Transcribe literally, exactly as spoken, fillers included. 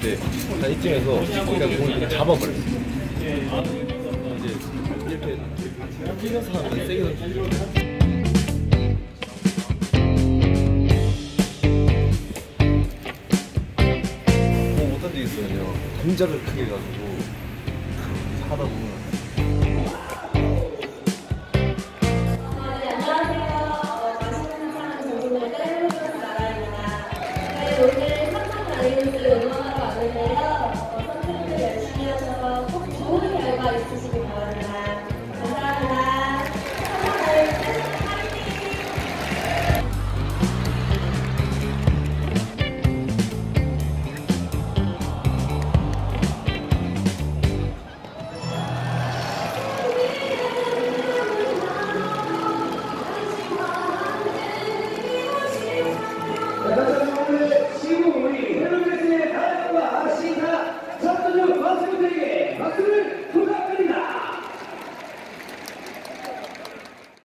이제 한 이쯤에서 그냥 공을 그냥 잡아버렸어. 이제 이렇게 뛰면서 하면 세게 던지고. 뭐 못한 적 있어요. 그냥 동작을 크게 해가지고 하다 보면